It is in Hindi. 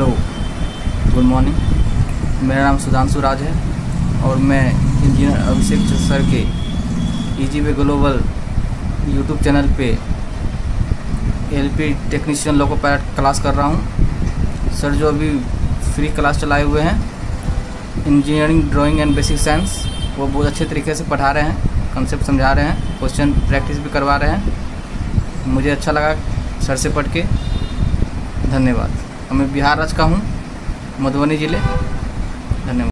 Hello, good morning. मेरा नाम सुधांशु राज है और मैं इंजीनियर अभिषेक सर के EGP ग्लोबल यूट्यूब चैनल पे LP technician loco pilot class कर रहा हूँ। सर जो अभी फ्री क्लास चलाए हुए हैं engineering drawing and basic science, वो बहुत अच्छे तरीके से पढ़ा रहे हैं, कंसेप्ट समझा रहे हैं, क्वेश्चन प्रैक्टिस भी करवा रहे हैं। मुझे अच्छा लगा सर से पढ़ के। धन्यवाद। मैं बिहार राज्य का हूँ, मधुबनी ज़िले। धन्यवाद।